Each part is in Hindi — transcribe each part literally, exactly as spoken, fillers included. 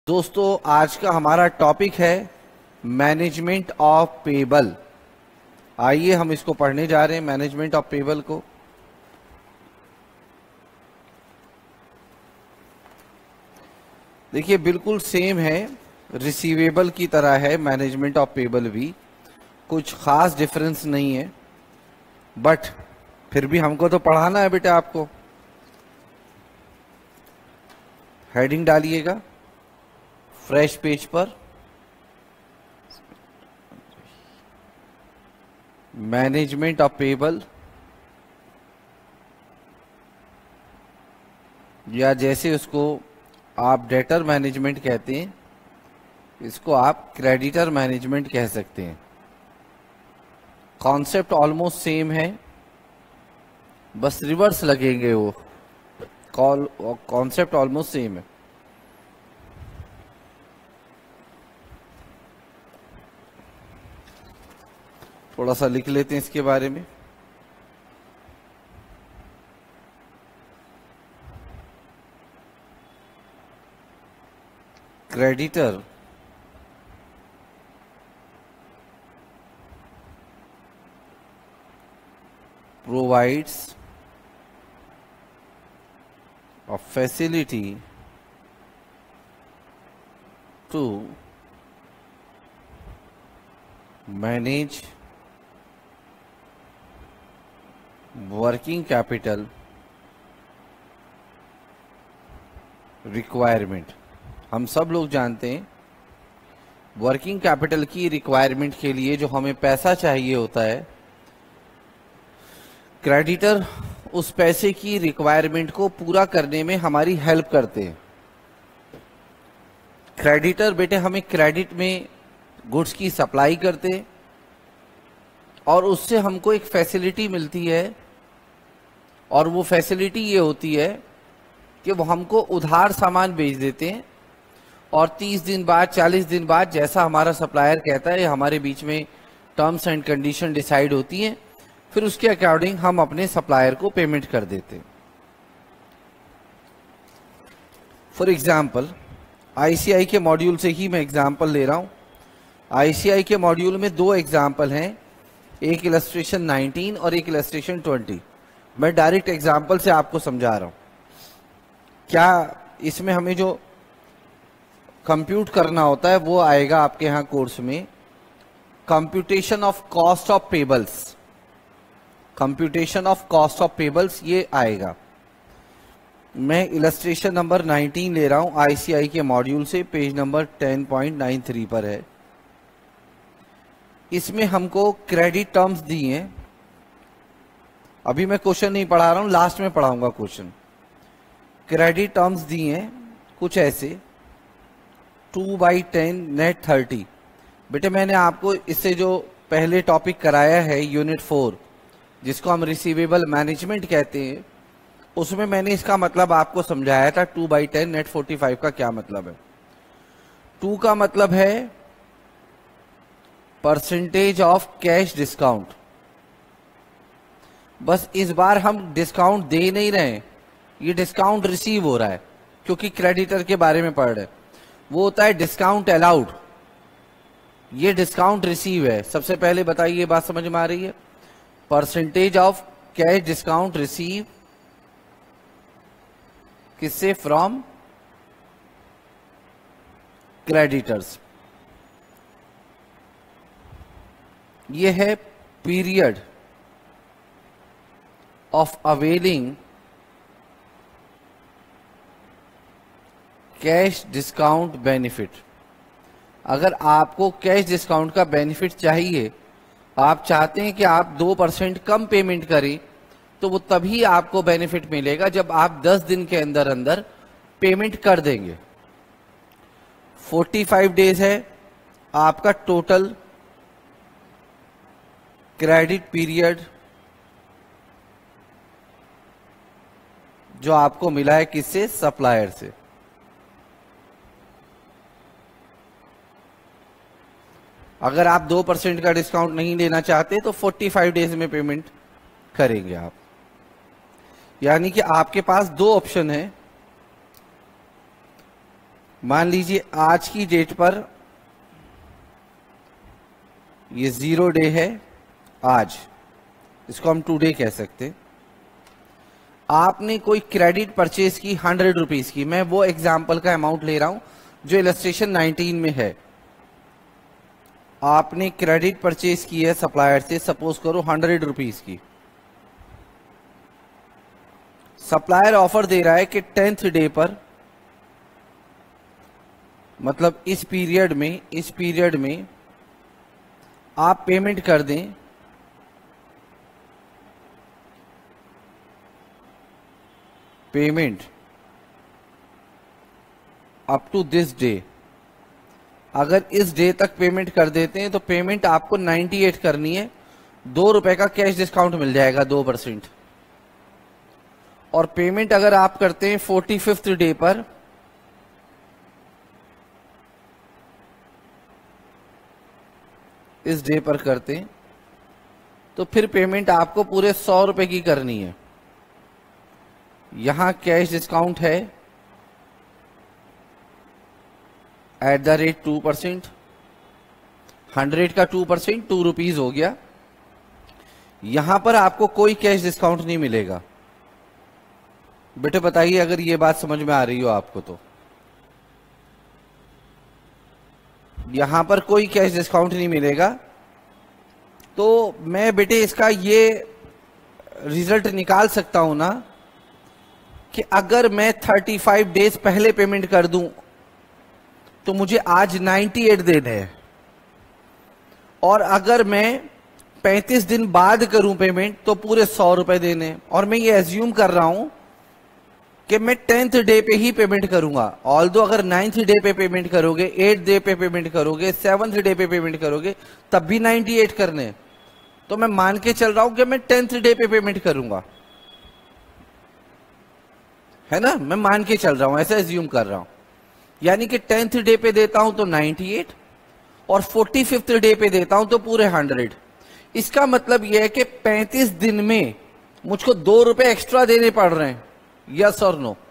दोस्तों आज का हमारा टॉपिक है मैनेजमेंट ऑफ पेबल। आइए हम इसको पढ़ने जा रहे हैं, मैनेजमेंट ऑफ पेबल को। देखिए बिल्कुल सेम है, रिसीवेबल की तरह है मैनेजमेंट ऑफ पेबल भी, कुछ खास डिफरेंस नहीं है, बट फिर भी हमको तो पढ़ाना है बेटा आपको। हेडिंग डालिएगा फ्रेश पेज पर, मैनेजमेंट ऑफ पेबल, या जैसे उसको आप डेटर मैनेजमेंट कहते हैं, इसको आप क्रेडिटर मैनेजमेंट कह सकते हैं। कॉन्सेप्ट ऑलमोस्ट सेम है, बस रिवर्स लगेंगे वो। कॉल कॉन्सेप्ट ऑलमोस्ट सेम है। थोड़ा सा लिख लेते हैं इसके बारे में। Creditor provides a facility to manage working capital requirement। हम सब लोग जानते हैं वर्किंग कैपिटल की रिक्वायरमेंट के लिए जो हमें पैसा चाहिए होता है, क्रेडिटर उस पैसे की रिक्वायरमेंट को पूरा करने में हमारी हेल्प करते हैं। क्रेडिटर बेटे हमें क्रेडिट में गुड्स की सप्लाई करते हैं और उससे हमको एक फैसिलिटी मिलती है, और वो फैसिलिटी ये होती है कि वो हमको उधार सामान बेच देते हैं और तीस दिन बाद चालीस दिन बाद जैसा हमारा सप्लायर कहता है, हमारे बीच में टर्म्स एंड कंडीशन डिसाइड होती हैं, फिर उसके अकॉर्डिंग हम अपने सप्लायर को पेमेंट कर देते हैं। फॉर एग्जाम्पल आईसीआई के मॉड्यूल से ही मैं एग्जाम्पल ले रहा हूं। आईसीआई के मॉड्यूल में दो एग्जाम्पल हैं, एक इलस्ट्रेशन नाइनटीन और एक इलस्ट्रेशन ट्वेंटी। मैं डायरेक्ट एग्जाम्पल से आपको समझा रहा हूं। क्या इसमें हमें जो कंप्यूट करना होता है वो आएगा आपके यहां कोर्स में, computation of cost of payables. Computation of cost of payables ये आएगा। मैं इलस्ट्रेशन नंबर नाइनटीन ले रहा हूं आईसीआई के मॉड्यूल से, page number ten point nine three पर है। इसमें हमको क्रेडिट टर्म्स दी हैं। अभी मैं क्वेश्चन नहीं पढ़ा रहा हूं, लास्ट में पढ़ाऊंगा क्वेश्चन। क्रेडिट टर्म्स दी हैं कुछ ऐसे, two by ten net thirty. बेटे मैंने आपको इससे जो पहले टॉपिक कराया है यूनिट फोर, जिसको हम रिसीवेबल मैनेजमेंट कहते हैं, उसमें मैंने इसका मतलब आपको समझाया था। Two by ten net forty five का क्या मतलब है। टू का मतलब है परसेंटेज ऑफ कैश डिस्काउंट। बस इस बार हम डिस्काउंट दे नहीं रहे हैं, ये डिस्काउंट रिसीव हो रहा है, क्योंकि क्रेडिटर के बारे में पढ़ रहे हैं। वो होता है डिस्काउंट अलाउड, ये डिस्काउंट रिसीव है। सबसे पहले बताइए ये बात समझ में आ रही है? Percentage of cash discount receive किससे? From creditors. ये है period of availing cash discount benefit. अगर आपको कैश डिस्काउंट का बेनिफिट चाहिए, आप चाहते हैं कि आप दो परसेंट कम पेमेंट करें, तो वो तभी आपको बेनिफिट मिलेगा जब आप दस दिन के अंदर अंदर पेमेंट कर देंगे। पैंतालीस डेज है आपका टोटल क्रेडिट पीरियड जो आपको मिला है किससे? सप्लायर से। अगर आप दो परसेंट का डिस्काउंट नहीं लेना चाहते तो पैंतालीस डेज में पेमेंट करेंगे आप। यानी कि आपके पास दो ऑप्शन है, मान लीजिए आज की डेट पर ये जीरो डे है, आज इसको हम टुडे कह सकते हैं। आपने कोई क्रेडिट परचेज की हंड्रेड रुपीज की, मैं वो एग्जाम्पल का अमाउंट ले रहा हूं जो इलस्ट्रेशन नाइनटीन में है। आपने क्रेडिट परचेज की है सप्लायर से, सपोज करो हंड्रेड रुपीज की। सप्लायर ऑफर दे रहा है कि टेंथ डे पर, मतलब इस पीरियड में इस पीरियड में आप पेमेंट कर दें payment up to this day. अगर इस डे तक पेमेंट कर देते हैं तो पेमेंट आपको अट्ठानवे करनी है, दो रुपए का कैश डिस्काउंट मिल जाएगा, दो परसेंट। और पेमेंट अगर आप करते हैं फोर्टी फिफ्थ डे पर, इस डे पर करते हैं तो फिर पेमेंट आपको पूरे सौ रुपए की करनी है। यहां कैश डिस्काउंट है at the rate two percent, hundred का टू परसेंट टू रुपीज हो गया। यहां पर आपको कोई कैश डिस्काउंट नहीं मिलेगा। बेटे बताइए अगर ये बात समझ में आ रही हो आपको तो। यहां पर कोई कैश डिस्काउंट नहीं मिलेगा। तो मैं बेटे इसका ये रिजल्ट निकाल सकता हूं ना कि अगर मैं पैंतीस डेज पहले पेमेंट कर दूं तो मुझे आज अट्ठानवे देने हैं, और अगर मैं पैंतीस दिन बाद करूं पेमेंट तो पूरे सौ रुपए देने हैं। और मैं ये एज्यूम कर रहा हूं कि मैं टेंथ डे पे ही पेमेंट करूंगा। ऑल्दो अगर नाइन्थ डे पे पेमेंट करोगे, एट डे पे पेमेंट करोगे, सेवंथ डे पे पेमेंट करोगे, तब भी अट्ठानवे करने। तो मैं मान के चल रहा हूं कि मैं टेंथ डे पे पेमेंट करूंगा, है ना। मैं मान के चल रहा हूं, ऐसा एज्यूम कर रहा हूं। यानी कि टेंथ डे पे देता हूं तो अट्ठानवे, और फोर्टी फिफ्थ डे पे देता हूं तो पूरे हंड्रेड। इसका मतलब यह है कि पैंतीस दिन में मुझको दो रुपए एक्स्ट्रा देने पड़ रहे हैं, यस और नो।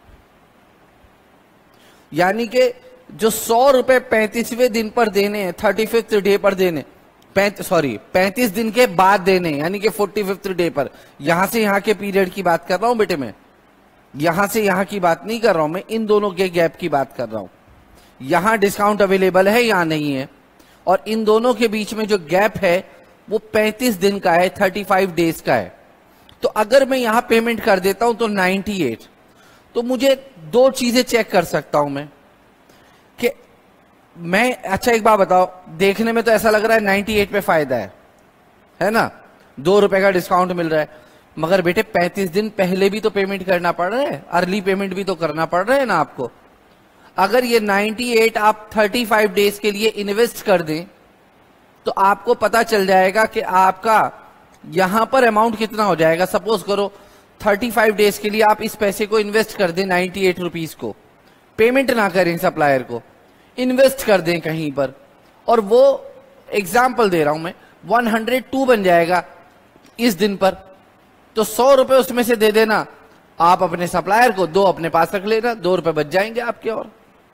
यानी कि जो सौ रुपए पैंतीसवें दिन पर देने हैं, थर्टी फिफ्थ डे पर देने, सॉरी पैंतीस दिन के बाद देने, यानी कि फोर्टी फिफ्थ डे पर। यहां से यहां के पीरियड की बात कर रहा हूं बेटे, मैं यहां से यहां की बात नहीं कर रहा हूं, मैं इन दोनों के गैप की बात कर रहा हूं। यहां डिस्काउंट अवेलेबल है, यहां नहीं है, और इन दोनों के बीच में जो गैप है वो पैंतीस दिन का है, पैंतीस डेज का है। तो अगर मैं यहां पेमेंट कर देता हूं तो अट्ठानवे, तो मुझे दो चीजें चेक कर सकता हूं मैं कि मैं, अच्छा एक बात बताओ, देखने में तो ऐसा लग रहा है अट्ठानवे पे फायदा है, है ना, दो रुपए का डिस्काउंट मिल रहा है। मगर बेटे पैंतीस दिन पहले भी तो पेमेंट करना पड़ रहा है, अर्ली पेमेंट भी तो करना पड़ रहा है ना आपको। अगर ये अट्ठानवे आप पैंतीस डेज के लिए इन्वेस्ट कर दें तो आपको पता चल जाएगा कि आपका यहां पर अमाउंट कितना हो जाएगा। सपोज करो पैंतीस डेज के लिए आप इस पैसे को इन्वेस्ट कर दें, अट्ठानवे रुपीस को, पेमेंट ना करें सप्लायर को, इन्वेस्ट कर दें कहीं पर, और वो एग्जाम्पल दे रहा हूं मैं, एक सौ दो बन जाएगा इस दिन पर। तो सौ रुपए उसमें से दे देना आप अपने सप्लायर को, दो अपने पास रख लेना, दो रुपए बच जाएंगे आपके। और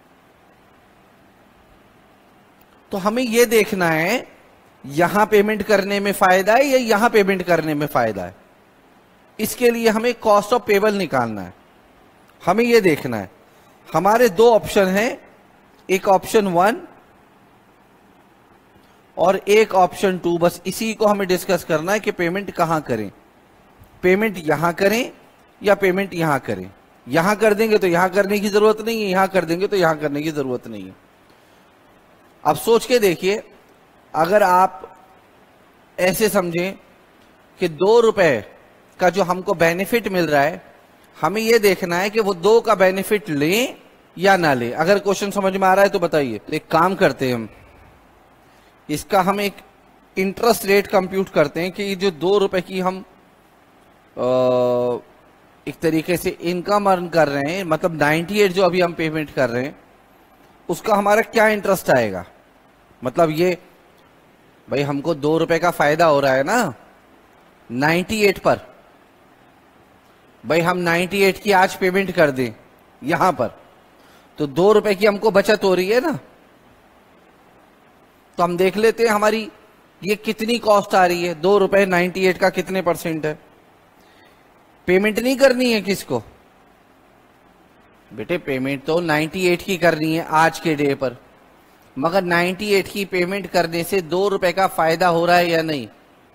तो हमें यह देखना है यहां पेमेंट करने में फायदा है या यहां पेमेंट करने में फायदा है। इसके लिए हमें कॉस्ट ऑफ पेबल निकालना है। हमें यह देखना है, हमारे दो ऑप्शन हैं, एक ऑप्शन वन और एक ऑप्शन टू। बस इसी को हमें डिस्कस करना है कि पेमेंट कहां करें, पेमेंट यहां करें या पेमेंट यहां करें। यहां कर देंगे तो यहां करने की जरूरत नहीं है, यहां कर देंगे तो यहां करने की जरूरत नहीं है। अब सोच के देखिए, अगर आप ऐसे समझें कि दो रुपए का जो हमको बेनिफिट मिल रहा है, हमें यह देखना है कि वो दो का बेनिफिट लें या ना लें। अगर क्वेश्चन समझ में आ रहा है तो बताइए। तो एक काम करते हैं हम, इसका हम एक इंटरेस्ट रेट कंप्यूट करते हैं कि ये जो दो रुपए की हम आ, एक तरीके से इनकम अर्न कर रहे हैं, मतलब अट्ठानवे जो अभी हम पेमेंट कर रहे हैं, उसका हमारा क्या इंटरेस्ट आएगा। मतलब ये भाई हमको दो रुपए का फायदा हो रहा है ना अट्ठानवे पर, भाई हम अट्ठानवे की आज पेमेंट कर दें यहां पर, तो दो रुपए की हमको बचत हो रही है ना। तो हम देख लेते हैं हमारी ये कितनी कॉस्ट आ रही है। दो रुपए नाइन्टी एट का कितने परसेंट है। पेमेंट नहीं करनी है किसको बेटे, पेमेंट तो अट्ठानवे की करनी है आज के डे पर, मगर अट्ठानवे की पेमेंट करने से दो रुपए का फायदा हो रहा है या नहीं।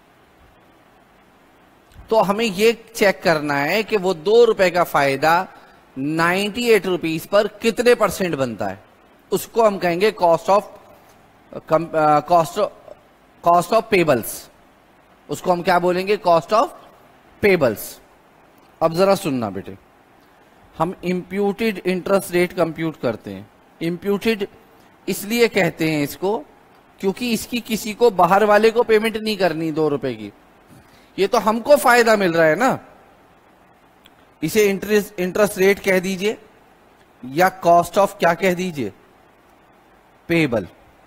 तो हमें ये चेक करना है कि वो दो रुपए का फायदा अट्ठानवे रुपीस पर कितने परसेंट बनता है। उसको हम कहेंगे cost of cost cost of payables. उसको हम क्या बोलेंगे, कॉस्ट ऑफ पेबल्स। अब जरा सुनना बेटे, हम इम्प्यूटेड इंटरेस्ट रेट कंप्यूट करते हैं। इम्प्यूटेड इसलिए कहते हैं इसको क्योंकि इसकी किसी को बाहर वाले को पेमेंट नहीं करनी दो रुपए की, ये तो हमको फायदा मिल रहा है ना। इसे इंटरेस्ट इंटरेस्ट रेट कह दीजिए या कॉस्ट ऑफ क्या कह दीजिए, पेबल।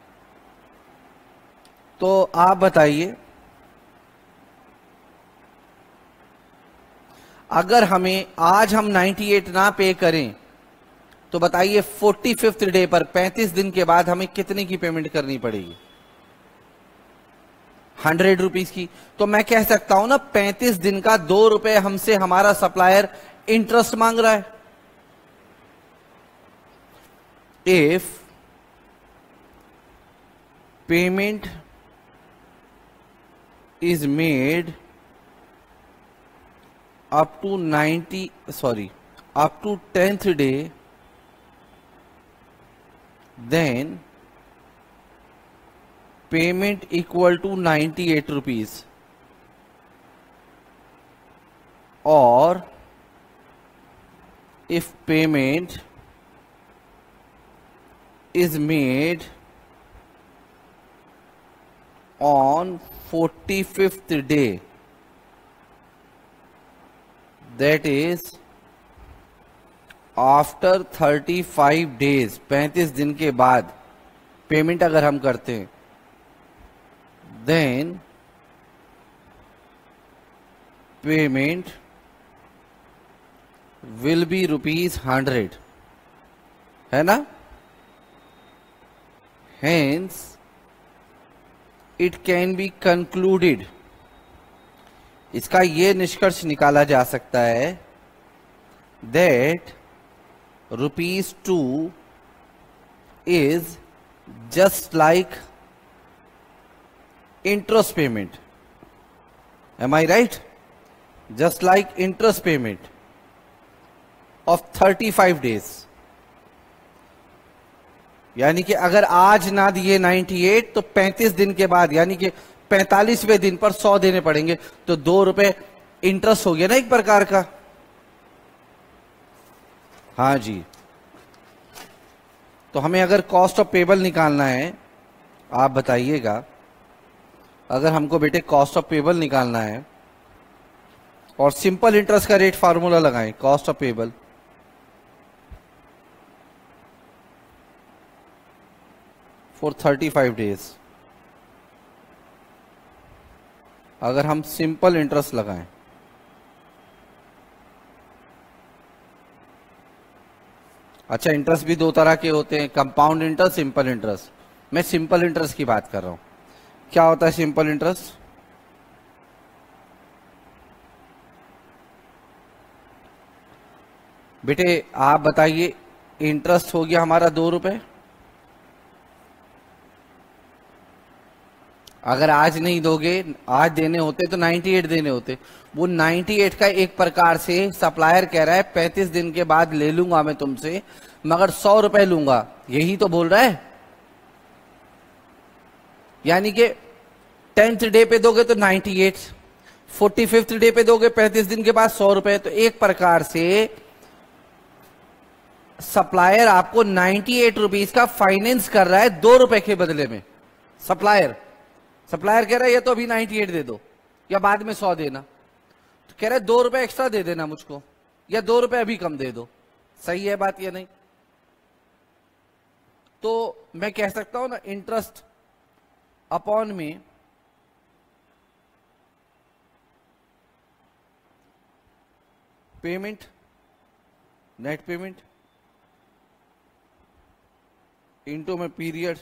तो आप बताइए, अगर हमें आज हम अट्ठानवे ना पे करें तो बताइए फोर्टी फिफ्थ डे पर पैंतीस दिन के बाद हमें कितने की पेमेंट करनी पड़ेगी, हंड्रेड रुपीज की। तो मैं कह सकता हूं ना पैंतीस दिन का दो रुपए हमसे हमारा सप्लायर इंटरेस्ट मांग रहा है। If payment is made up to ninety sorry up to tenth day, then payment equal to ninety-eight rupees, or if payment is made on forty-fifth day, that is after thirty five days, पैंतीस दिन के बाद पेमेंट अगर हम करते हैं, then payment will be rupees hundred, है ना। Hence it can be concluded, इसका यह निष्कर्ष निकाला जा सकता है that rupees two is just like interest payment. Am I right? Just like interest payment of thirty five days. यानी कि अगर आज ना दिए अट्ठानवे तो पैंतीस दिन के बाद यानी कि पैंतालीसवें दिन पर सौ देने पड़ेंगे, तो दो रुपए इंटरेस्ट हो गया ना एक प्रकार का। हाँ जी, तो हमें अगर कॉस्ट ऑफ पेबल निकालना है, आप बताइएगा, अगर हमको बेटे कॉस्ट ऑफ पेबल निकालना है और सिंपल इंटरेस्ट का रेट फार्मूला लगाएं, cost of payable for thirty five days, अगर हम सिंपल इंटरेस्ट लगाएं, अच्छा इंटरेस्ट भी दो तरह के होते हैं, कंपाउंड इंटरेस्ट, सिंपल इंटरेस्ट। मैं सिंपल इंटरेस्ट की बात कर रहा हूं। क्या होता है सिंपल इंटरेस्ट? बेटे आप बताइए, इंटरेस्ट हो गया हमारा दो रुपए, अगर आज नहीं दोगे, आज देने होते तो अट्ठानवे देने होते, वो अट्ठानवे का एक प्रकार से सप्लायर कह रहा है पैंतीस दिन के बाद ले लूंगा मैं तुमसे, मगर सौ रुपए लूंगा, यही तो बोल रहा है। यानी कि टेंथ डे पे दोगे तो अट्ठानवे, फोर्टी फिफ्थ डे पे दोगे पैंतीस दिन के बाद सौ रुपए। तो एक प्रकार से सप्लायर आपको अट्ठानवे रुपीस का फाइनेंस कर रहा है दो रुपए के बदले में। सप्लायर सप्लायर कह रहा है ये तो अभी अट्ठानवे दे दो या बाद में सौ देना, तो कह रहा है दो रुपए एक्स्ट्रा दे देना मुझको, या दो रुपए अभी कम दे दो। सही है बात या नहीं? तो मैं कह सकता हूं ना, इंटरेस्ट अपॉन में पेमेंट, नेट पेमेंट इंटू में पीरियड,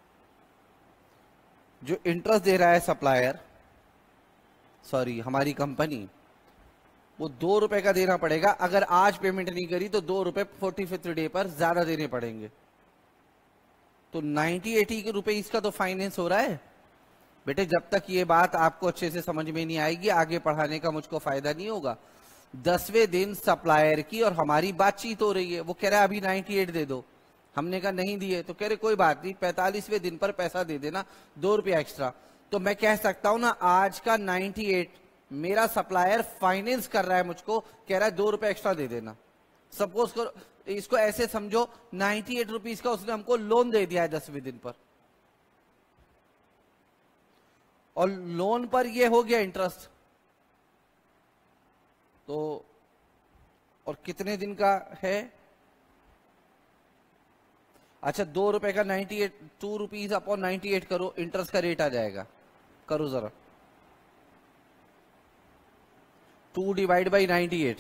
जो इंटरेस्ट दे रहा है सप्लायर, सॉरी हमारी कंपनी, वो दो रुपए का देना पड़ेगा। अगर आज पेमेंट नहीं करी तो दो रुपए फोर्टी फिफ्थ डे पर ज्यादा देने पड़ेंगे। तो नाइन्टी एटी के रुपए इसका तो फाइनेंस हो रहा है। बेटे जब तक ये बात आपको अच्छे से समझ में नहीं आएगी, आगे पढ़ाने का मुझको फायदा नहीं होगा। दसवें दिन सप्लायर की और हमारी बातचीत हो रही है, वो कह रहा है अभी नाइन्टी एट दे दो, हमने कहा नहीं दिए, तो कह रहे कोई बात नहीं, पैंतालीसवें दिन पर पैसा दे देना, दो रुपया एक्स्ट्रा। तो मैं कह सकता हूं ना, आज का नाइन्टी एट मेरा सप्लायर फाइनेंस कर रहा है मुझको, कह रहा है दो रुपए एक्स्ट्रा दे देना। सपोज करो, इसको ऐसे समझो, नाइन्टी एट रुपीज का उसने हमको लोन दे दिया है दसवें दिन पर, और लोन पर ये हो गया इंटरेस्ट। तो और कितने दिन का है? अच्छा, दो रुपए का ninety eight, two rupees upon ninety eight करो, इंटरेस्ट का रेट आ जाएगा। करो जरा, two divide by ninety eight,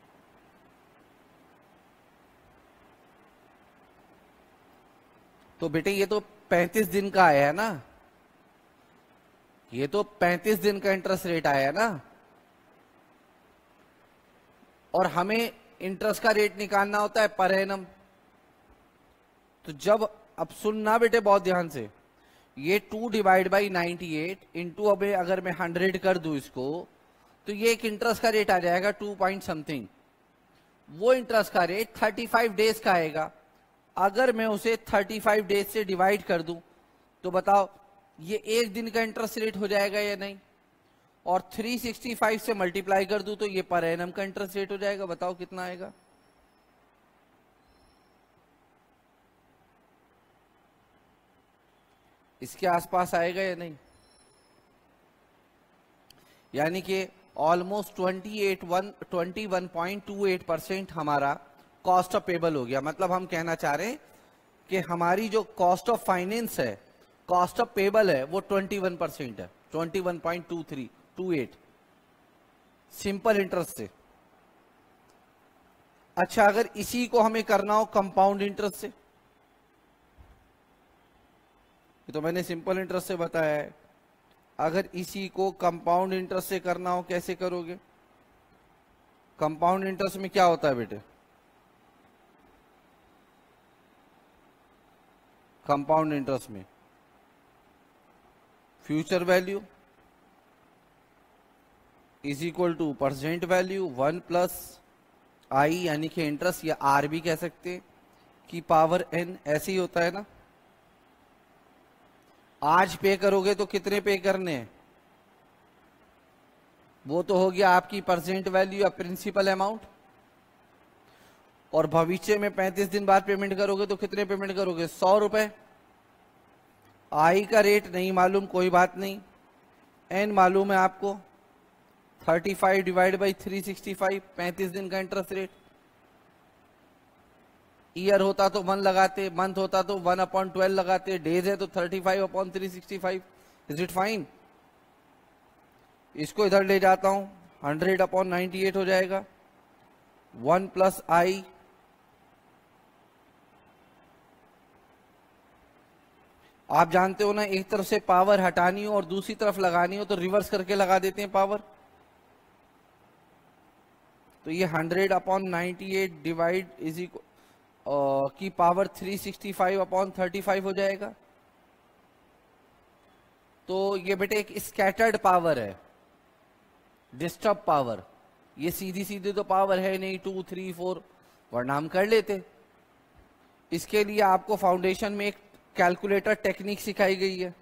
तो बेटे ये तो पैंतीस दिन का आया है ना, ये तो पैंतीस दिन का इंटरेस्ट रेट आया है ना। और हमें इंटरेस्ट का रेट निकालना होता है पर एनम। तो जब, अब सुनना बेटे बहुत ध्यान से, ये two divide by ninety eight into, अब अगर मैं हंड्रेड कर दूं इसको, तो ये एक इंटरेस्ट का रेट आ जाएगा टू पॉइंट समथिंग। वो इंटरेस्ट का रेट थर्टी फाइव डेज का आएगा। अगर मैं उसे थर्टी फाइव डेज से डिवाइड कर दूं तो बताओ ये एक दिन का इंटरेस्ट रेट हो जाएगा या नहीं? और थ्री सिक्सटी फाइव से मल्टीप्लाई कर दूं तो ये पर एनम का इंटरेस्ट रेट हो जाएगा। बताओ कितना आएगा? इसके आसपास आएगा या नहीं? यानी कि almost twenty eight one twenty one point two eight percent हमारा कॉस्ट ऑफ पेबल हो गया। मतलब हम कहना चाह रहे हैं कि हमारी जो कॉस्ट ऑफ फाइनेंस है, कॉस्ट ऑफ पेबल है, वो ट्वेंटी वन परसेंट है, twenty one point two three two eight simple interest से। अच्छा, अगर इसी को हमें करना हो कंपाउंड इंटरेस्ट से, ये तो मैंने सिंपल इंटरेस्ट से बताया है। अगर इसी को कंपाउंड इंटरेस्ट से करना हो, कैसे करोगे? कंपाउंड इंटरेस्ट में क्या होता है बेटे? कंपाउंड इंटरेस्ट में future value is equal to percent value one plus I, यानी कि इंटरेस्ट, या आर भी कह सकते हैं, की पावर एन। ऐसे ही होता है ना। आज पे करोगे तो कितने पे करने हैं? वो तो हो गया आपकी परसेंट वैल्यू या प्रिंसिपल अमाउंट। और भविष्य में पैंतीस दिन बाद पेमेंट करोगे तो कितने पेमेंट करोगे? सौ रुपए। आई का रेट नहीं मालूम, कोई बात नहीं, एन मालूम है आपको, thirty five divide by three sixty five, पैंतीस दिन का इंटरेस्ट रेट। ईयर होता तो वन लगाते, मंथ होता तो वन अपॉन ट्वेल्व लगाते, डेज है तो thirty five upon three sixty five. Is it fine? इसको इधर ले जाता हूं, हंड्रेड अपॉन नाइन्टी एट हो जाएगा, वन प्लस आई, आप जानते हो ना, एक तरफ से पावर हटानी हो और दूसरी तरफ लगानी हो तो रिवर्स करके लगा देते हैं पावर। तो ये hundred upon ninety eight divide is equal की power three sixty five upon thirty five हो जाएगा। तो ये बेटे एक स्कैटर्ड पावर है, डिस्टर्ब पावर। ये सीधी सीधी तो पावर है नहीं, टू थ्री फोर, वरना हम कर लेते। इसके लिए आपको फाउंडेशन में एक कैलकुलेटर टेक्निक सिखाई गई है,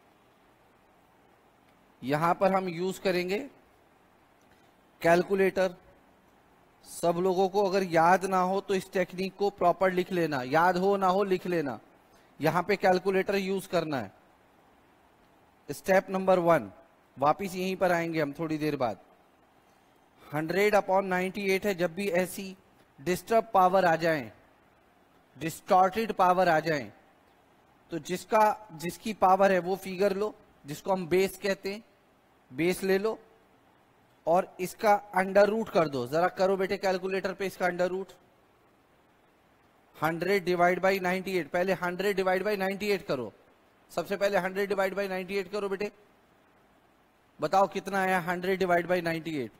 यहां पर हम यूज करेंगे कैलकुलेटर। सब लोगों को अगर याद ना हो तो इस टेक्निक को प्रॉपर लिख लेना, याद हो ना हो लिख लेना। यहां पे कैलकुलेटर यूज करना है। स्टेप नंबर वन, वापिस यहीं पर आएंगे हम थोड़ी देर बाद। हंड्रेड अपॉन नाइन्टी एट है, जब भी ऐसी डिस्टर्ब पावर आ जाए, डिस्टॉर्टेड पावर आ जाए, तो जिसका जिसकी पावर है वो फिगर लो, जिसको हम बेस कहते हैं, बेस ले लो और इसका अंडर रूट कर दो। जरा करो बेटे कैलकुलेटर पे इसका under root. Hundred divide by ninety eight, पहले hundred divide by ninety eight करो, सबसे पहले hundred divide by ninety eight करो बेटे, बताओ कितना आया hundred divide by ninety eight.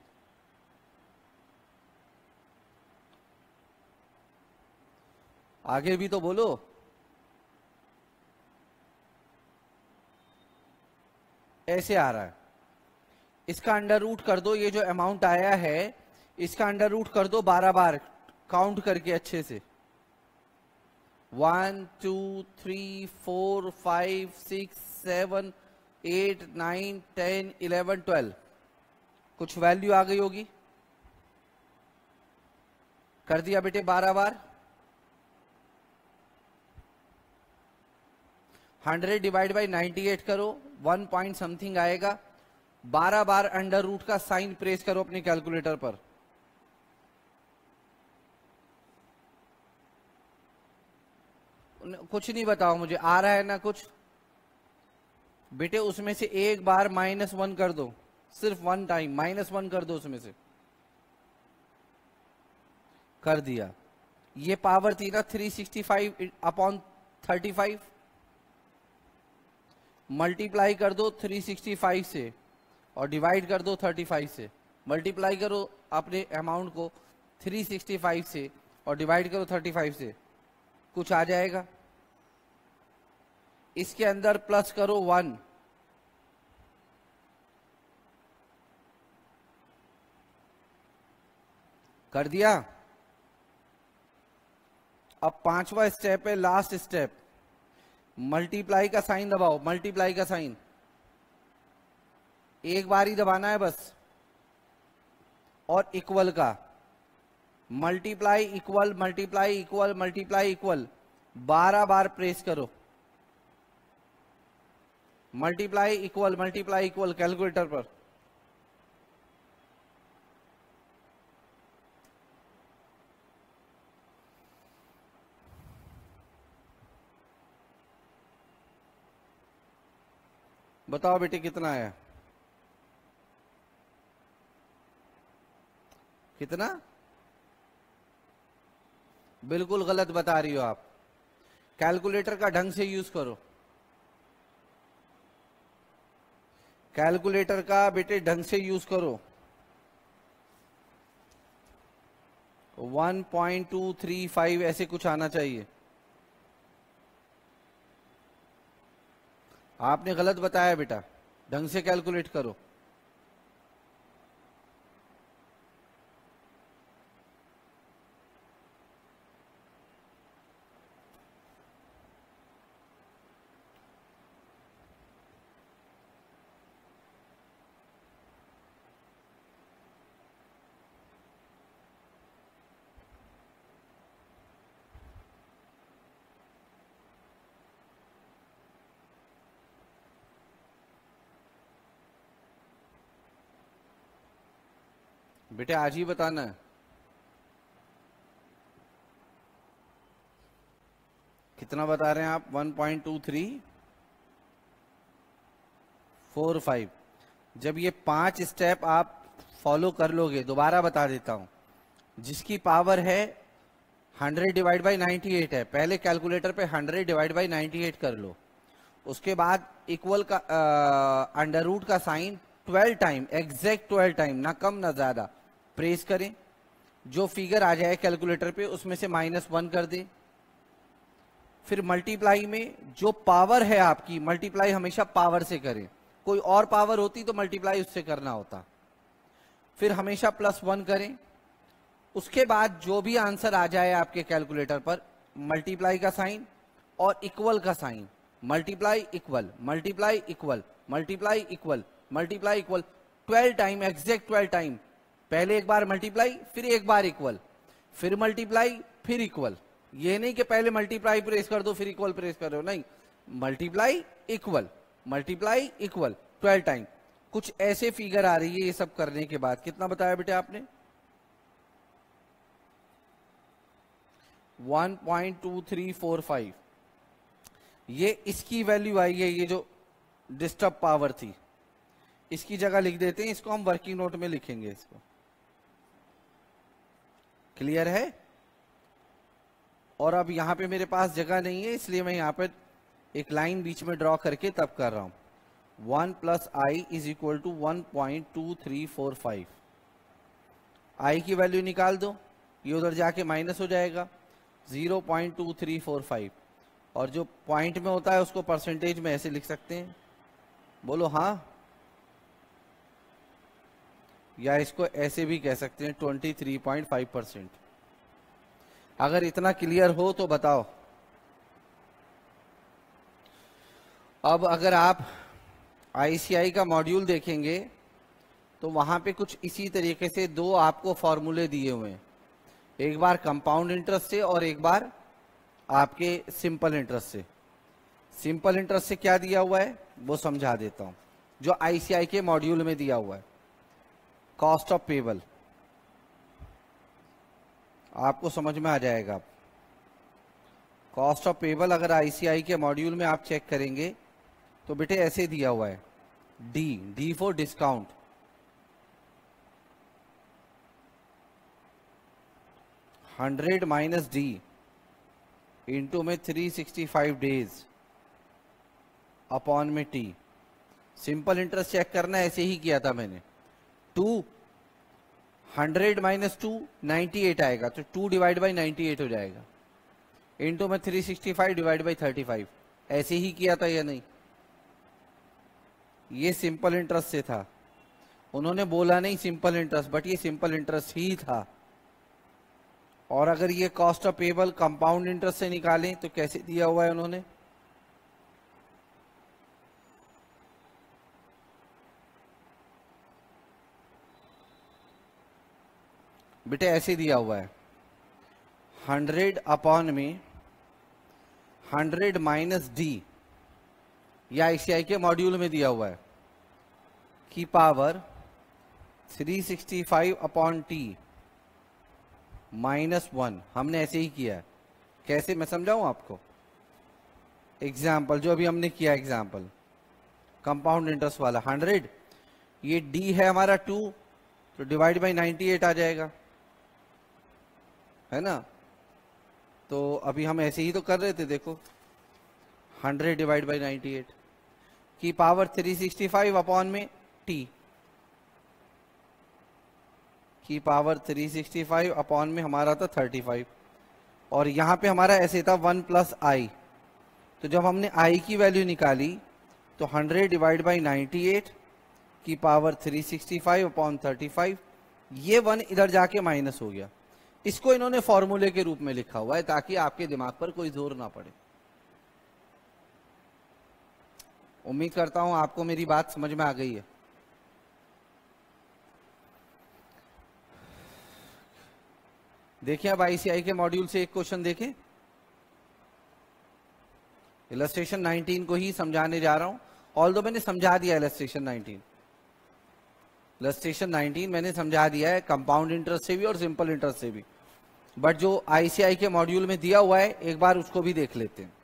आगे भी तो बोलो, ऐसे आ रहा है, इसका अंडर रूट कर दो, ये जो अमाउंट आया है इसका अंडर रूट कर दो बारह बार काउंट करके अच्छे से, one two three four five six seven eight nine ten eleven twelve, कुछ वैल्यू आ गई होगी, कर दिया बेटे बारह बार। Hundred divide by ninety eight करो, वन पॉइंट समथिंग आएगा, बारह बार अंडर रूट का साइन प्रेस करो अपने कैलकुलेटर पर, कुछ नहीं बताओ मुझे, आ रहा है ना कुछ बेटे, उसमें से एक बार माइनस वन कर दो, सिर्फ वन टाइम माइनस वन कर दो उसमें से, कर दिया। ये पावर थी ना three sixty five upon thirty five, multiply कर दो थ्री सिक्सटी फाइव से और डिवाइड कर दो थर्टी फाइव से, मल्टीप्लाई करो अपने अमाउंट को थ्री सिक्सटी फाइव से और डिवाइड करो थर्टी फाइव से, कुछ आ जाएगा। इसके अंदर प्लस करो वन, कर दिया। अब पांचवा स्टेप है, लास्ट स्टेप, मल्टीप्लाई का साइन दबाओ, मल्टीप्लाई का साइन एक बार ही दबाना है बस, और इक्वल का, multiply equal multiply equal multiply equal बारह बार प्रेस करो, multiply equal multiply equal calculator पर, बताओ बेटे कितना आया, कितना, बिल्कुल गलत बता रही हो आप, कैलकुलेटर का ढंग से यूज करो, कैलकुलेटर का बेटे ढंग से यूज करो। One point two three five ऐसे कुछ आना चाहिए, आपने गलत बताया बेटा, ढंग से कैलकुलेट करो। बेटे आज ही बताना है, कितना बता रहे हैं आप, one point two three four five. जब ये पांच स्टेप आप फॉलो कर लोगे, दोबारा बता देता हूं, जिसकी पावर है hundred divide by ninety eight है, पहले कैलकुलेटर पे hundred divide by ninety eight कर लो, उसके बाद इक्वल का अंडर रूट का sign twelve time, exact twelve time, ना कम ना ज्यादा, प्रेस करें, जो फिगर आ जाए कैलकुलेटर पे उसमें से माइनस वन कर दें, फिर मल्टीप्लाई में जो पावर है आपकी, मल्टीप्लाई हमेशा पावर से करें, कोई और पावर होती तो मल्टीप्लाई उससे करना होता, फिर हमेशा प्लस वन करें, उसके बाद जो भी आंसर आ जाए आपके कैलकुलेटर पर, मल्टीप्लाई का साइन और इक्वल का sign, multiply equal multiply equal multiply equal multiply equal twelve time, exact twelve time, पहले एक बार मल्टीप्लाई फिर एक बार इक्वल फिर मल्टीप्लाई फिर इक्वल, ये नहीं कि पहले मल्टीप्लाई प्रेस कर दो फिर इक्वल प्रेस कर रहे हो, नहीं, multiply equal multiply equal twelve time. कुछ ऐसे फिगर आ रही है ये सब करने के बाद। कितना बताया बेटे आपने, one point two three four five, ये इसकी वैल्यू आई है, ये जो डिस्टर्ब पावर थी, इसकी जगह लिख देते हैं, इसको हम वर्किंग नोट में लिखेंगे इसको। क्लियर है, और अब यहाँ पे मेरे पास जगह नहीं है, इसलिए मैं यहाँ पर एक लाइन बीच में ड्रॉ करके तब कर रहा हूँ। One plus I is equal to one point two three four five. I की वैल्यू निकाल दो, ये उधर जाके माइनस हो जाएगा, zero point two three four five. और जो पॉइंट में होता है उसको परसेंटेज में ऐसे लिख सकते हैं, बोलो हाँ, या इसको ऐसे भी कह सकते हैं twenty three point five percent. अगर इतना क्लियर हो तो बताओ। अब अगर आप आईसीआई का मॉड्यूल देखेंगे तो वहां पे कुछ इसी तरीके से दो आपको फॉर्मूले दिए हुए हैं, एक बार कंपाउंड इंटरेस्ट से और एक बार आपके सिंपल इंटरेस्ट से। सिंपल इंटरेस्ट से क्या दिया हुआ है वो समझा देता हूं, जो आईसीआई के मॉड्यूल में दिया हुआ है, कॉस्ट ऑफ पेबल। आपको समझ में आ जाएगा। कॉस्ट ऑफ पेबल अगर आईसीआई के मॉड्यूल में आप चेक करेंगे तो बेटे ऐसे दिया हुआ है, D D for discount, hundred minus D into में three sixty five days upon में टी। सिंपल इंटरेस्ट चेक करना ऐसे ही किया था मैंने। Two hundred minus two ninety eight आएगा, तो two divide by ninety eight हो जाएगा, इंटू में three sixty five divide by thirty five. ऐसे ही किया था या नहीं? ये सिंपल इंटरेस्ट से था, उन्होंने बोला नहीं सिंपल इंटरेस्ट, बट ये सिंपल इंटरेस्ट ही था। और अगर ये cost of payable compound interest से निकालें तो कैसे दिया हुआ है उन्होंने, बेटे ऐसे दिया हुआ है, हंड्रेड अपॉन में हंड्रेड माइनस डी, या आईसीआई के मॉड्यूल में दिया हुआ है, की power three sixty five upon T minus one. हमने ऐसे ही किया है। कैसे मैं समझाऊं आपको? एग्जाम्पल जो अभी हमने किया, एग्जाम्पल कंपाउंड इंटरेस्ट वाला हंड्रेड, ये डी है हमारा टू, तो डिवाइड बाई नाइन्टी एट आ जाएगा, है ना? तो अभी हम ऐसे ही तो कर रहे थे, देखो hundred divide by ninety eight की power three sixty five upon में टी, की power three sixty five upon में हमारा था थर्टी फाइव, और यहां पे हमारा ऐसे था वन प्लस आई। तो जब हमने आई की वैल्यू निकाली तो hundred divide by ninety eight की power three sixty five upon thirty five, ये वन इधर जाके माइनस हो गया। इसको इन्होंने फॉर्मूले के रूप में लिखा हुआ है ताकि आपके दिमाग पर कोई जोर ना पड़े। उम्मीद करता हूं आपको मेरी बात समझ में आ गई है। देखिए अब आईसीआई के मॉड्यूल से एक क्वेश्चन देखें। इलस्ट्रेशन नाइनटीन को ही समझाने जा रहा हूं, ऑल्दो मैंने समझा दिया इलस्ट्रेशन नाइनटीन। इलस्ट्रेशन नाइनटीन मैंने समझा दिया है कंपाउंड इंटरेस्ट से भी और सिंपल इंटरेस्ट से भी, बट जो आईसीआई के मॉड्यूल में दिया हुआ है एक बार उसको भी देख लेते हैं।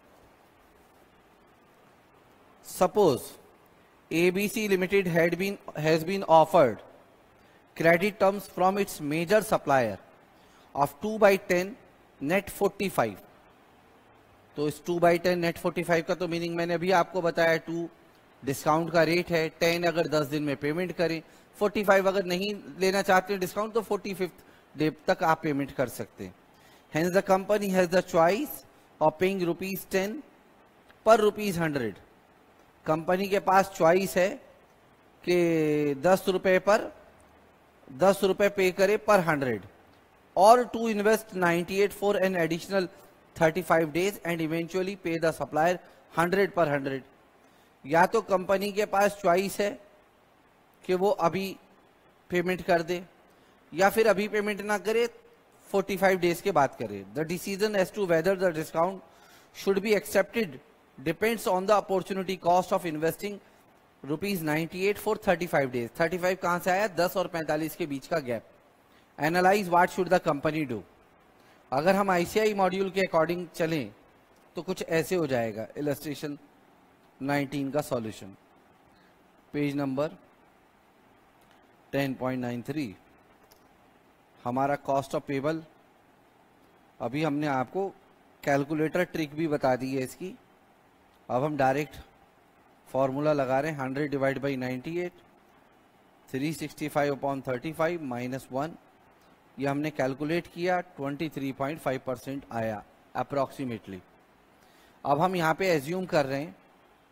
Suppose ABC limited had been has been offered credit terms from its major supplier of two by ten net forty five. तो इस two by ten net forty five का तो मीनिंग मैंने अभी आपको बताया, टू डिस्काउंट का रेट है, टेन अगर दस दिन में पेमेंट करें, फोर्टी फाइव अगर नहीं लेना चाहते डिस्काउंट तो फोर्टी फिफ्थ डे तक आप पेमेंट कर सकते हैं। Hence the company has the choice of paying rupees ten per rupees hundred. Company के पास चॉइस है कि दस रुपए पर दस रुपए पे करे पर हंड्रेड, और to invest ninety eight for an additional thirty five days and eventually pay the supplier hundred per hundred. या तो कंपनी के पास चॉइस है कि वो अभी पेमेंट कर दे, या फिर अभी पेमेंट ना करे, फोर्टी फाइव डेज के बाद करे। The decision as to whether the discount should be accepted depends on the opportunity cost of investing rupees ninety eight for thirty five days. Thirty five कहां से आया? दस और पैंतालीस के बीच का gap. Analyse what should the company do. अगर हम आईसीआई मॉड्यूल के अकॉर्डिंग चलें तो कुछ ऐसे हो जाएगा। इलस्ट्रेशन नाइनटीन का solution, page number ten point nine three. हमारा कॉस्ट ऑफ पेबल अभी हमने आपको कैलकुलेटर ट्रिक भी बता दी है इसकी। अब हम डायरेक्ट फॉर्मूला लगा रहे हैं, hundred divide by ninety eight, three sixty five upon thirty five minus one, ये हमने कैलकुलेट किया, twenty three point five percent आया अप्रोक्सीमेटली। अब हम यहां पे एज्यूम कर रहे हैं,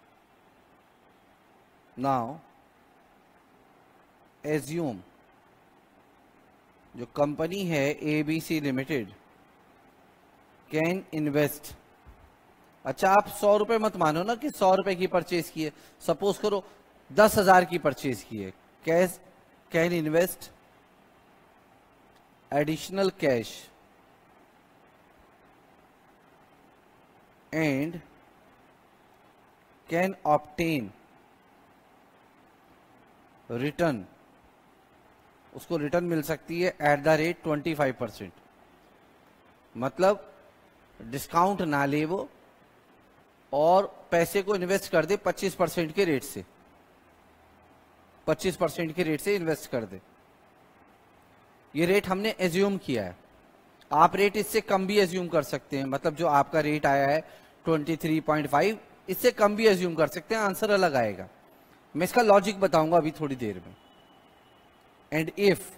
नाउ एज्यूम जो कंपनी है एबीसी लिमिटेड कैन इन्वेस्ट, अच्छा आप सौ रुपए मत मानो ना कि सौ रुपए की परचेज की है, सपोज करो दस हजार की परचेज की है, cash can invest additional cash and can obtain return, उसको रिटर्न मिल सकती है at the rate twenty five percent, मतलब डिस्काउंट ना ले वो और पैसे को इन्वेस्ट कर दे पच्चीस परसेंट के रेट से, पच्चीस परसेंट के रेट से इन्वेस्ट कर दे। ये रेट हमने एज्यूम किया है, आप रेट इससे कम भी एज्यूम कर सकते हैं, मतलब जो आपका रेट आया है ट्वेंटी थ्री पॉइंट फाइव, इससे कम भी एज्यूम कर सकते हैं, आंसर अलग आएगा। मैं इसका लॉजिक बताऊंगा अभी थोड़ी देर में। एंड इफ,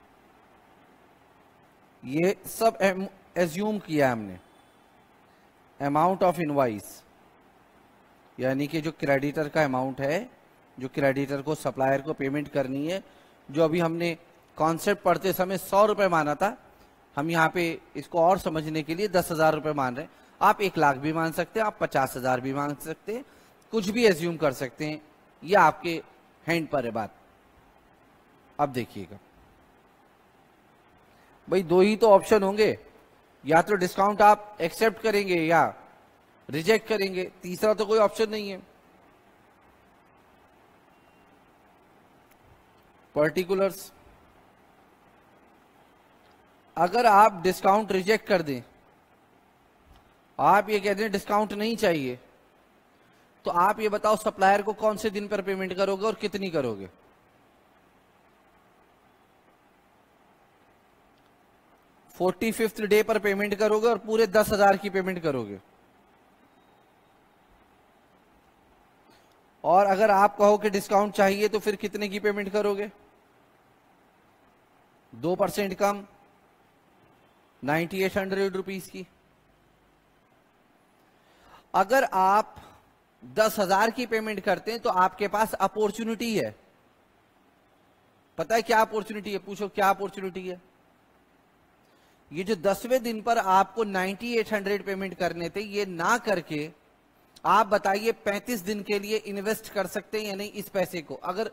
ये सब एज्यूम किया हमने, अमाउंट ऑफ इनवॉइस यानी कि जो क्रेडिटर का अमाउंट है, जो क्रेडिटर को सप्लायर को पेमेंट करनी है, जो अभी हमने कॉन्सेप्ट पढ़ते समय सौ रुपए माना था, हम यहाँ पे इसको और समझने के लिए दस हजार रुपए मान रहे हैं। आप एक लाख भी मान सकते हैं, आप पचास हजार भी मान सकते हैं, कुछ भी एज्यूम कर सकते हैं, ये आपके हैंड पर है बात। अब देखिएगा भाई, दो ही तो ऑप्शन होंगे, या तो डिस्काउंट आप एक्सेप्ट करेंगे या रिजेक्ट करेंगे, तीसरा तो कोई ऑप्शन नहीं है। पर्टिकुलर्स, अगर आप डिस्काउंट रिजेक्ट कर दें, आप ये कह दें डिस्काउंट नहीं चाहिए, तो आप ये बताओ सप्लायर को कौन से दिन पर पेमेंट करोगे और कितनी करोगे? फोर्टी फिफ्थ डे पर पेमेंट करोगे और पूरे दस हजार की पेमेंट करोगे। और अगर आप कहो कि डिस्काउंट चाहिए तो फिर कितने की पेमेंट करोगे? दो परसेंट कम, नाइन्टी एट हंड्रेड रुपीज की। अगर आप दस हजार की पेमेंट करते हैं तो आपके पास अपॉर्चुनिटी है, पता है क्या अपॉर्चुनिटी है? पूछो क्या अपॉर्चुनिटी है? ये जो दसवें दिन पर आपको नाइन्टी एट हंड्रेड पेमेंट करने थे, ये ना करके आप बताइए पैंतीस दिन के लिए इन्वेस्ट कर सकते हैं या नहीं इस पैसे को? अगर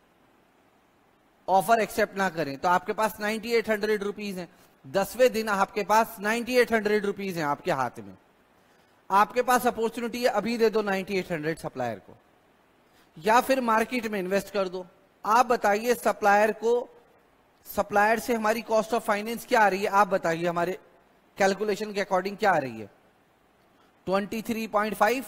ऑफर एक्सेप्ट ना करें तो आपके पास नाइन्टी एट हंड्रेड रुपीज है, दसवें दिन आपके पास नाइन्टी एट हंड्रेड रुपीज है आपके हाथ में, आपके पास अपॉर्चुनिटी है, अभी दे दो नाइन्टी एट हंड्रेड सप्लायर को, या फिर मार्केट में इन्वेस्ट कर दो। आप बताइए सप्लायर को, सप्लायर से हमारी कॉस्ट ऑफ फाइनेंस क्या आ रही है? आप बताइए, हमारे कैलकुलेशन के अकॉर्डिंग क्या आ रही है? Twenty three point five.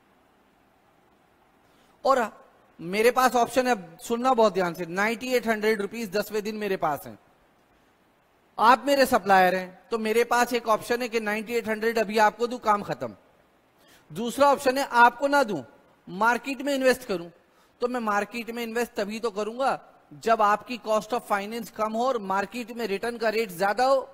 और मेरे पास ऑप्शन है, सुनना बहुत ध्यान से, नाइन्टी एट हंड्रेड रुपीज दसवें दिन मेरे पास है, आप मेरे सप्लायर हैं, तो मेरे पास एक ऑप्शन है कि नाइन्टी एट हंड्रेड अभी आपको दूं, काम खत्म। दूसरा ऑप्शन है आपको ना दूं, मार्केट में इन्वेस्ट करूं, तो मैं मार्केट में इन्वेस्ट तभी तो करूंगा जब आपकी कॉस्ट ऑफ फाइनेंस कम हो और मार्केट में रिटर्न का रेट ज्यादा हो।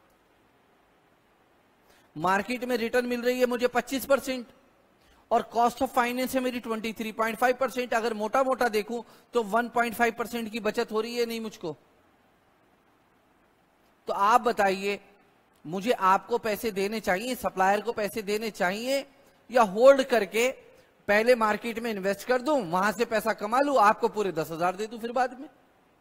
मार्केट में रिटर्न मिल रही है मुझे पच्चीस परसेंट और कॉस्ट ऑफ फाइनेंस है मेरी twenty three point five percent. अगर मोटा मोटा देखूं तो वन पॉइंट फाइव परसेंट की बचत हो रही है नहीं मुझको। तो आप बताइए, मुझे आपको पैसे देने चाहिए, सप्लायर को पैसे देने चाहिए, या होल्ड करके पहले मार्केट में इन्वेस्ट कर दूं, वहां से पैसा कमा लूं, आपको पूरे दस हजार दे दूं फिर बाद में?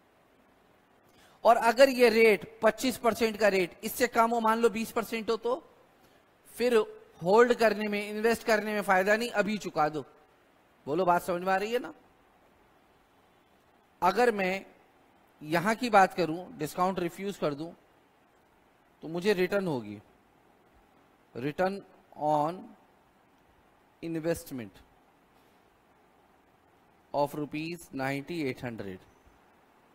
और अगर ये रेट पच्चीस परसेंट का रेट इससे कम हो, मान लो बीस परसेंट हो, तो फिर होल्ड करने में, इन्वेस्ट करने में फायदा नहीं, अभी चुका दो। बोलो बात समझ में आ रही है ना? अगर मैं यहां की बात करूं, डिस्काउंट रिफ्यूज कर दूं, तो मुझे रिटर्न होगी, return on investment of rupees ninety eight hundred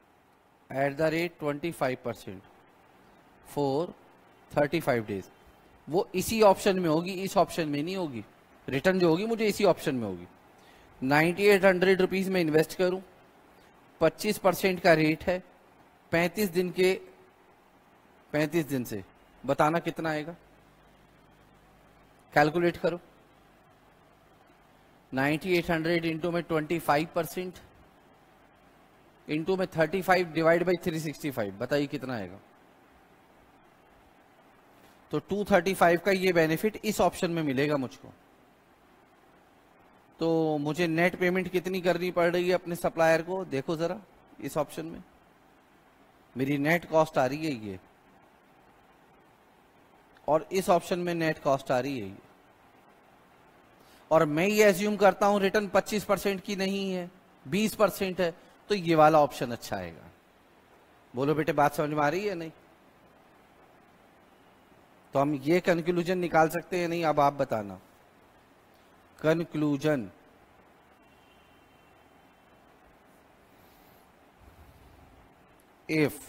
at the rate twenty five percent for thirty five days. वो इसी ऑप्शन में होगी, इस ऑप्शन में नहीं होगी। रिटर्न जो होगी मुझे इसी ऑप्शन में होगी। नाइन्टी एट हंड्रेड रुपीज में इन्वेस्ट करूं, पच्चीस परसेंट का रेट है, पैंतीस दिन के पैंतीस दिन से बताना कितना आएगा, कैलकुलेट करो। नाइन्टी एट हंड्रेड इंटू में ट्वेंटी फाइव परसेंट इंटू में thirty five divide by three sixty five, बताइए कितना आएगा। तो टू थर्टी फाइव का ये बेनिफिट इस ऑप्शन में मिलेगा मुझको। तो मुझे नेट पेमेंट कितनी करनी पड़ रही है अपने सप्लायर को, देखो जरा इस ऑप्शन में मेरी नेट कॉस्ट आ रही है ये, और इस ऑप्शन में नेट कॉस्ट आ रही है ये, और मैं ये एज्यूम करता हूं रिटर्न पच्चीस परसेंट की नहीं है, बीस परसेंट है, तो ये वाला ऑप्शन अच्छा आएगा। बोलो बेटे बात समझ में आ रही है नहीं? तो हम ये कंक्लूजन निकाल सकते हैं नहीं? अब आप बताना। Conclusion, if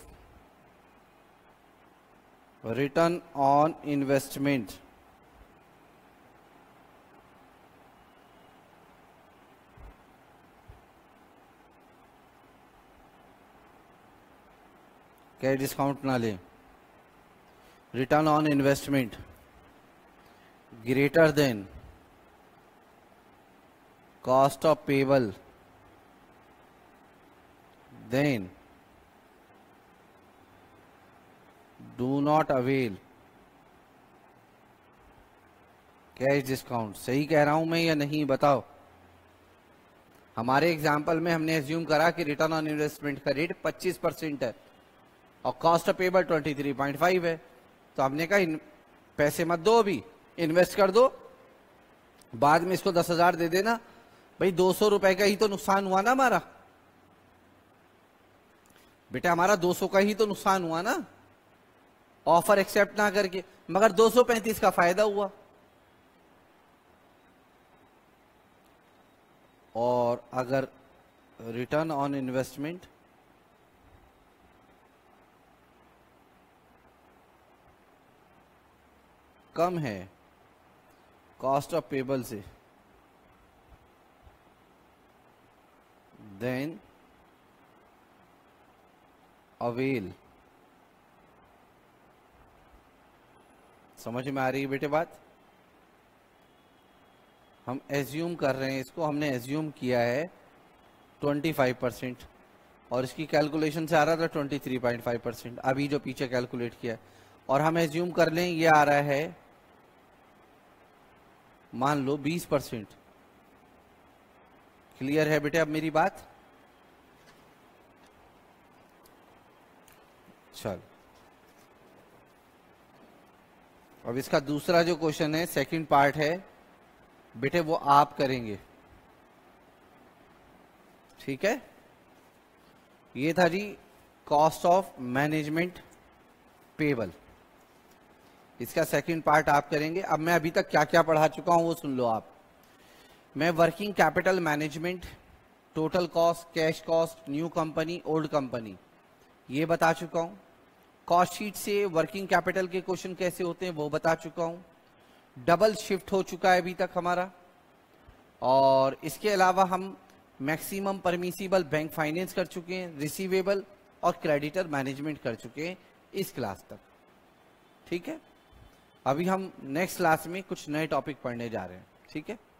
return on investment क्या डिस्काउंट ना लें, return on investment greater than cost of payable, then do not avail cash discount. सही कह रहा हूं मैं या नहीं, बताओ। हमारे एग्जाम्पल में हमने एज्यूम करा कि रिटर्न ऑन इन्वेस्टमेंट का रेट पच्चीस परसेंट है और cost of payable twenty three point five है। तो हमने कहा पैसे मत दो, अभी इन्वेस्ट कर दो, बाद में इसको दस हजार दे देना। भाई दो सौ रुपए का ही तो नुकसान हुआ ना हमारा, बेटा हमारा दो सौ का ही तो नुकसान हुआ ना ऑफर एक्सेप्ट ना करके, मगर दो सौ पैंतीस का फायदा हुआ। और अगर रिटर्न ऑन इन्वेस्टमेंट कम है कॉस्ट ऑफ पेबल से, देन अवेल। समझ में आ रही है बेटे बात? हम एज्यूम कर रहे हैं इसको, हमने एज्यूम किया है पच्चीस परसेंट और इसकी कैलकुलेशन से आ रहा था तेईस पॉइंट फाइव परसेंट, अभी जो पीछे कैलकुलेट किया है। और हम एज्यूम कर लें ये आ रहा है मान लो बीस परसेंट। क्लियर है बेटे अब मेरी बात? चल अब इसका दूसरा जो क्वेश्चन है, सेकंड पार्ट है बेटे, वो आप करेंगे। ठीक है, ये था जी कॉस्ट ऑफ मैनेजमेंट पेबल, इसका सेकंड पार्ट आप करेंगे। अब मैं अभी तक क्या क्या पढ़ा चुका हूं वो सुन लो आप। मैं working capital management, total cost, cash cost, new company, old company, ये बता चुका हूं। कॉस्ट शीट से वर्किंग कैपिटल के क्वेश्चन कैसे होते हैं वो बता चुका हूं। डबल शिफ्ट हो चुका है अभी तक हमारा, और इसके अलावा हम मैक्सिमम परमिसिबल बैंक फाइनेंस कर चुके हैं, रिसीवेबल और क्रेडिटर मैनेजमेंट कर चुके हैं इस क्लास तक। ठीक है, अभी हम नेक्स्ट क्लास में कुछ नए टॉपिक पढ़ने जा रहे हैं। ठीक है।